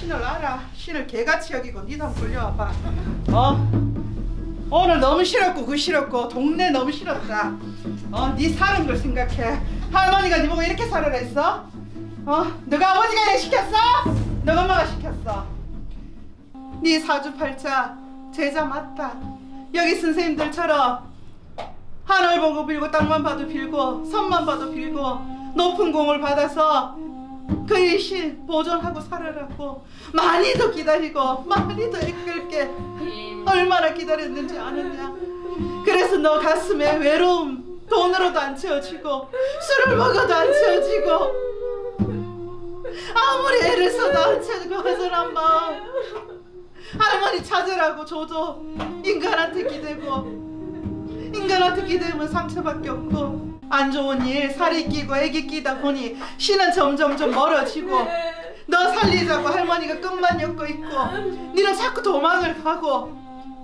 신을 알아. 신을 개같이 여기고 니도 한번 불려와봐. 오늘 너무 싫었고 그 싫었고 동네 너무 싫었다. 니 사는 걸 생각해. 할머니가 니 보고 이렇게 살아라 했어? 너가 아버지가 내 시켰어? 너가 엄마가 시켰어? 니 사주팔자 제자 맞다. 여기 선생님들처럼 하늘 보고 빌고 땅만 봐도 빌고 선만 봐도 빌고 높은 공을 받아서 그 일신 보존하고 살아라고 많이도 기다리고 많이도 애끓게 얼마나 기다렸는지 아느냐. 그래서 너 가슴에 외로움 돈으로도 안 채워지고 술을 먹어도 안 채워지고 아무리 애를 써도 안 채워지고 허전한 마음. 할머니 찾으라고 줘도 인간한테 기대고 인간한테 기대면 상처밖에 없고 안 좋은 일 살이 끼고 애기 끼다 보니 신은 점점 멀어지고 너 살리자고 할머니가 끝만 엮고 있고 니는 자꾸 도망을 가고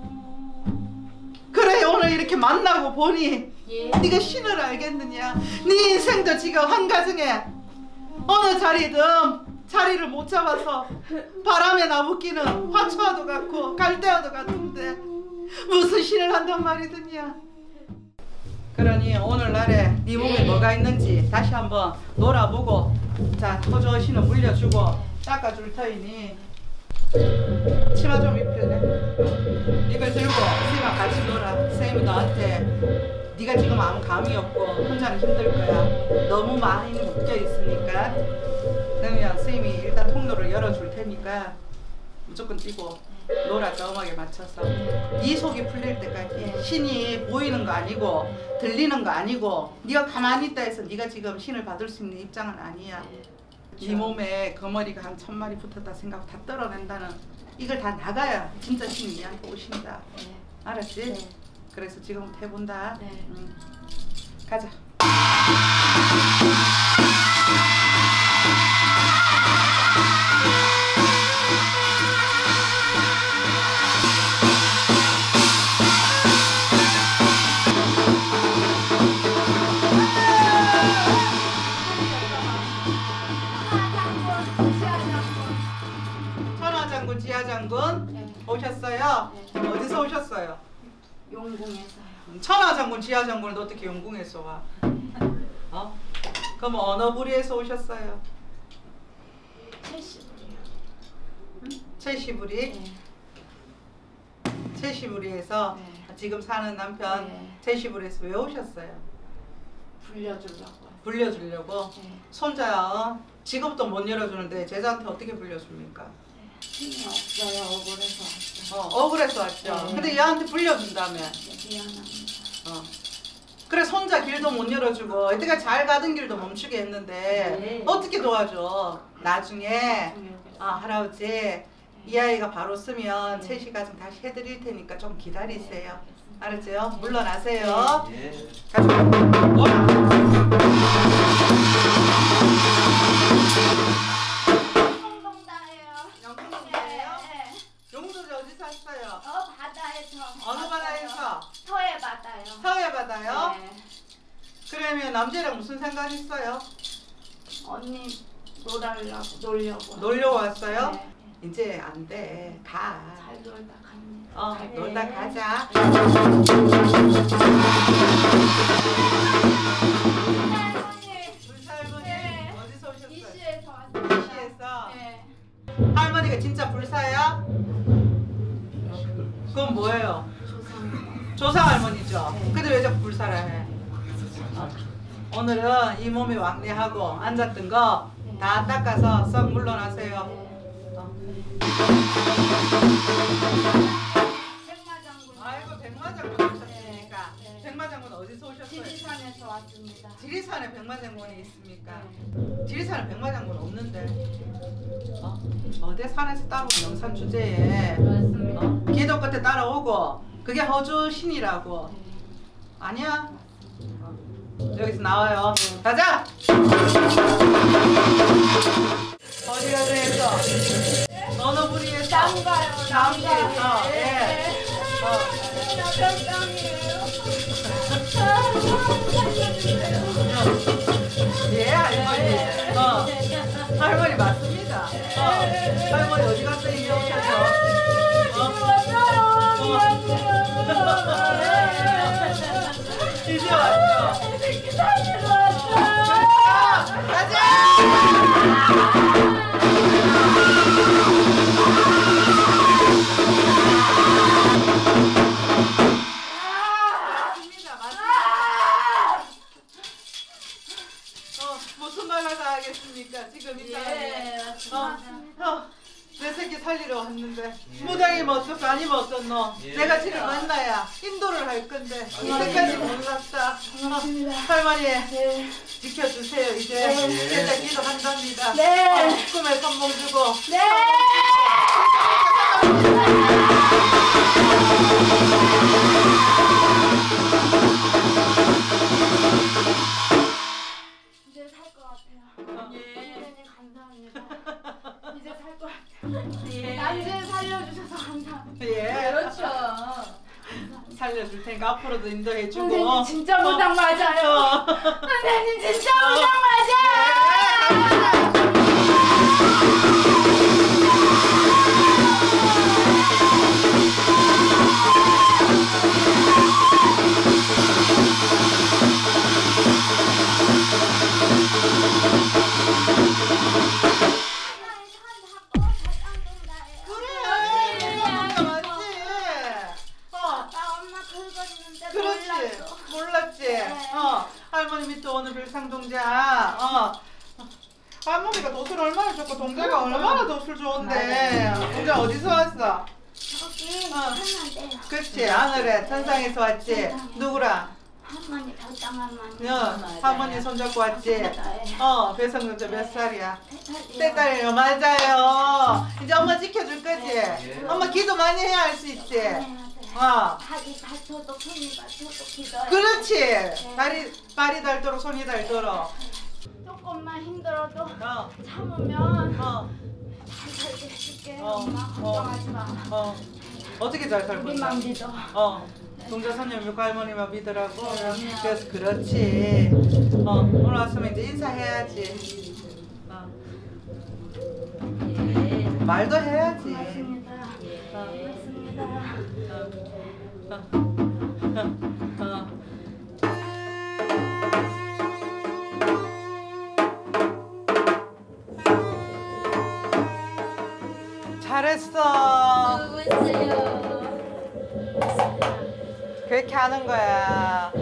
그래 오늘 이렇게 만나고 보니 네가 신을 알겠느냐. 네 인생도 지금 한 가정에 어느 자리든 자리를 못 잡아서 바람에 나부끼는 화초와도 같고 갈대와도 같은데 무슨 신을 한단 말이더냐. 그러니 오늘날에 네 몸에 뭐가 있는지 다시 한번 놀아보고 자 토조 신을 물려주고 닦아줄 터이니 치마 좀 입혀내. 이걸 들고 선생님과 같이 놀아. 선생님이 너한테 네가 지금 아무 감이 없고 혼자는 힘들 거야. 너무 많이 묶여 있으니까 그러면 선생님이 일단 통로를 열어줄 테니까 무조건 뛰고 놀아. 저음악에 맞춰서 네 속이 풀릴 때까지. 신이 보이는 거 아니고 들리는 거 아니고 네가 가만히 있다 해서 네가 지금 신을 받을 수 있는 입장은 아니야. 네 몸에 거머리가 한 1000마리 붙었다 생각 다 떨어낸다는 이걸 다 나가야 진짜 신이 네한테 오신다. 알았지? 그래서 지금부터 해본다. 가자. 천하장군, 지하장군 오셨어요? 어디서 오셨어요? 용궁에서요. 천하장군, 지하장군은 어떻게 용궁에서 와? 그럼 어느 부리에서 오셨어요? 채시부리요. 채시부리? 채시부리에서 지금 사는 남편 채시부리에서 왜 오셨어요? 불려주려고요. 불려주려고? 손자 지금부터 못 열어주는데 제자한테 어떻게 불려줍니까? 힘이 없어요. 억울해서 왔어요. 억울해서 왔죠? 근데 얘한테 불려준다며? 미안합니다. 그래 손자 길도 못 열어주고 이때까지 잘 가던 길도 멈추게 했는데 어떻게 도와줘? 나중에 할아버지 이 아이가 바로 쓰면 채시가 좀 다시 해드릴 테니까 좀 기다리세요. 알았죠? 물러나세요. 가자. 용도를 어디서 왔어요? 바다에서. 어느 바다에서? 서해 바다요. 서해 바다요? 그러면 남자랑 무슨 상관 있어요? 언니 놀려고. 놀러 왔어요? 이제 안 돼. 가. 잘 놀다 갑니다. 놀다 가자. 불살머니 어디서 오셨어요? 이시에서 왔어요. 이시에서? 할머니가 진짜 불사야? 그건 뭐예요? 조상 할머니죠? 근데 왜 자꾸 불사라 해? 오늘은 이 몸이 왕래하고 앉았던 거 다 닦아서 썩 물러나세요. 백마장군. 아이고 백마장군 오셨습니까? 백마장군 어디서 오셨어요? 지리산에서 왔습니다. 지리산에 백마장군이 있습니까? 지리산에 백마장군 없는데 어디 산에서 따로 명산 주제에 기도 끝에 따라오고 그게 허주 신이라고. 아니야? 여기서 나와요. 가자! 어디 어디에서? 어느 부리에서? 남가요. 예, 할머니. 할머니 맞습니다. 할머니 어디 갔어 이제 오셔서? 이제 왔어. 무슨 말을 다 하겠습니까? 지금 이 사람이 내 새끼 살리러 왔는데 무당이면 어떡고 아니면 어떻노? 내가 지금 만나야 인도를 할 건데 이때까지 몰랐다. 할머니 지켜주세요. 이제 제자 기도한답니다. 꿈에 선봉 주고 이제 살 것 같아요. 선생님 감사합니다. 이제 살 것 같아요. 난생 살려주셔서 감사합니다. 그렇죠. 살려줄 테니까 앞으로도 인도해주고. 선생님 진짜 무당 맞아요. 선생님 진짜 무당 맞아요. 할머니 밑에 오는 별상동자. 할머니가 돛을 얼마나 줬고 동자가 얼마나 돛을 좋은데. 동자 어디서 왔어? 저기 천만대요. 그렇지 하늘에 천상에서 왔지. 누구랑? 할머니 별장 할머니. 할머니 손잡고 왔지. 별상동자 몇 살이야? 세 딸이요. 맞아요. 이제 엄마 지켜줄 거지. 엄마 기도 많이 해야 할 수 있지. 다리 다쳐도 손이 다쳐도 기도해. 그렇지. 발이 닳도록 손이 닳도록. 조금만 힘들어도 참으면 잘 살게 해줄게. 엄마 걱정하지 마. 어떻게 잘 살 우리만 건데? 믿어. 동자 선녀 믿고 할머니만 믿으라고. 그래서 그렇지. 오늘 왔으면 이제 인사해야지. 말도 해야지. 고맙습니다. 고맙습니다. 잘했어. 수고했어요. 그렇게 하는 거야.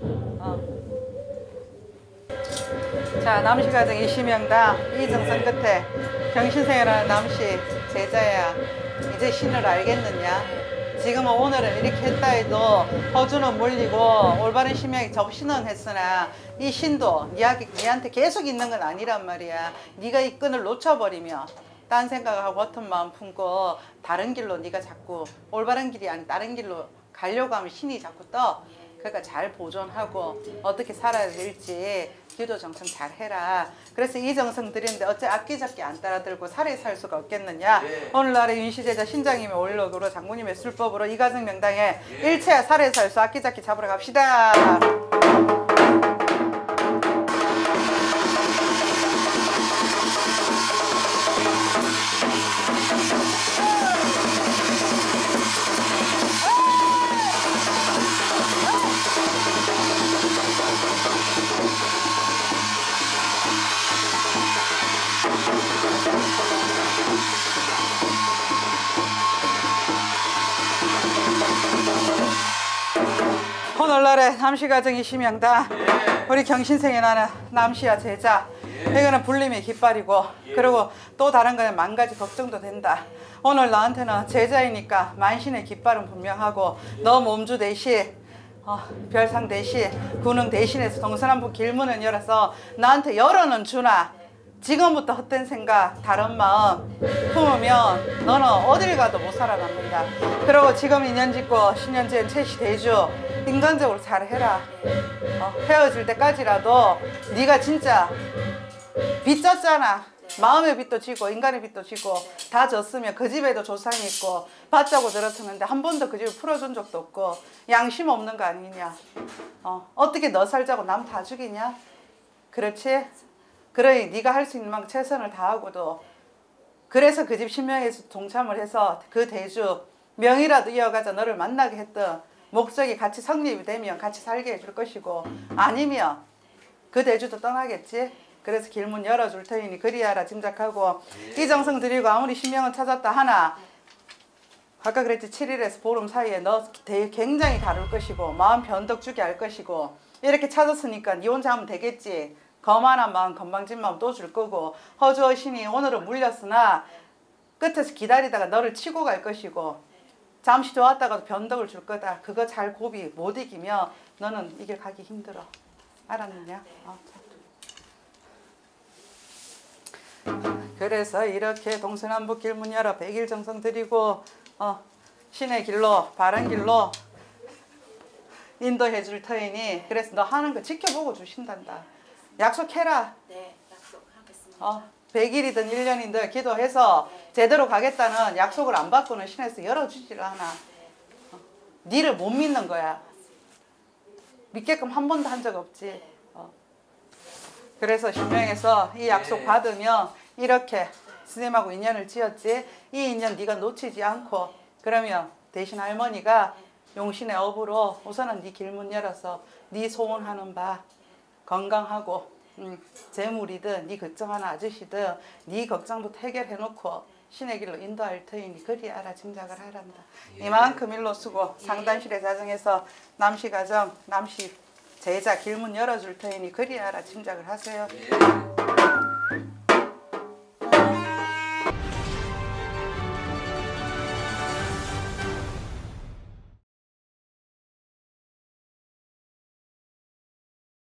자, 남시가정 이시명당 이정선 끝에 정신생활하는 남시 제자야. 이제 신을 알겠느냐? 지금은 오늘은 이렇게 했다 해도 허주는 물리고 올바른 심양이 접신은 했으나 이 신도 니한테 계속 있는 건 아니란 말이야. 네가 이 끈을 놓쳐버리면 딴 생각하고 같은 마음 품고 다른 길로 네가 자꾸 올바른 길이 아닌 다른 길로 가려고 하면 신이 자꾸 떠. 그러니까 잘 보존하고 어떻게 살아야 될지 기도 정성 잘 해라. 그래서 이 정성 드리는데 어째 아끼잡기 안 따라들고 살에 살 수가 없겠느냐. 오늘날의 윤시제자 신장님의 올록으로 장모님의 술법으로 이가정 명당에 일체야 살에 살 수 아끼잡기 잡으러 갑시다. 오늘날의 남시가정이 심양다. 우리 경신생에 나는 남시야 제자. 이거는 불림의 깃발이고 그리고 또 다른 거는 만 가지 걱정도 된다. 오늘 나한테는 제자이니까 만신의 깃발은 분명하고 너 몸주 대신 별상 대신 군웅 대신해서 동서남북 길문을 열어서 나한테 열어는 주나 지금부터 헛된 생각 다른 마음 품으면 너는 어딜 가도 못 살아남는다. 그리고 지금 인연 짓고 신년지은 채시 대주 인간적으로 잘 해라. 헤어질 때까지라도 네가 진짜 빚 졌잖아. 마음의 빚도 지고 인간의 빚도 지고 다 졌으면 그 집에도 조상이 있고 받자고 들었었는데 한 번도 그 집을 풀어준 적도 없고 양심 없는 거 아니냐. 어떻게 너 살자고 남 다 죽이냐. 그렇지? 그러니 네가 할 수 있는 만큼 최선을 다하고도 그래서 그 집 신명에서 동참을 해서 그 대주 명이라도 이어가자 너를 만나게 했던 목적이 같이 성립이 되면 같이 살게 해줄 것이고 아니면 그 대주도 떠나겠지. 그래서 길문 열어줄 터이니 그리하라 짐작하고 이정성 드리고 아무리 신명을 찾았다 하나 아까 그랬지 7일에서 보름 사이에 너 굉장히 다룰 것이고 마음 변덕 주게 할 것이고 이렇게 찾았으니까 니 혼자 하면 되겠지. 거만한 마음 건방진 마음 또 줄 거고 허주어신이 오늘은 물렸으나 끝에서 기다리다가 너를 치고 갈 것이고 잠시 좋았다가도 변덕을 줄 거다. 그거 잘 고비 못 이기면 너는 이길 가기 힘들어. 알았느냐? 그래서 이렇게 동서남북 길문 열어 100일 정성 드리고 신의 길로 바른 길로 인도해 줄 터이니 그래서 너 하는 거 지켜보고 주신단다. 약속해라. 네, 약속하겠습니다. 100일이든 1년이든 기도해서 제대로 가겠다는 약속을 안 받고는 신에서 열어주지를 않아. 니를 못 믿는 거야. 믿게끔 한 번도 한 적 없지. 그래서 신명에서 이 약속 받으면 이렇게 스님하고 인연을 지었지. 이 인연 네가 놓치지 않고 그러면 대신 할머니가 용신의 업으로 우선은 네 길문 열어서 네 소원하는 바 건강하고 재물이든 네 걱정하는 아저씨든 네 걱정부터 해결해놓고 신의 길로 인도할 터이니 그리하라 짐작을 하란다. 이만큼 일로 쓰고 상단실에 자정해서 남씨 가정 남씨 제자 길문 열어줄 터이니 그리하라 짐작을 하세요.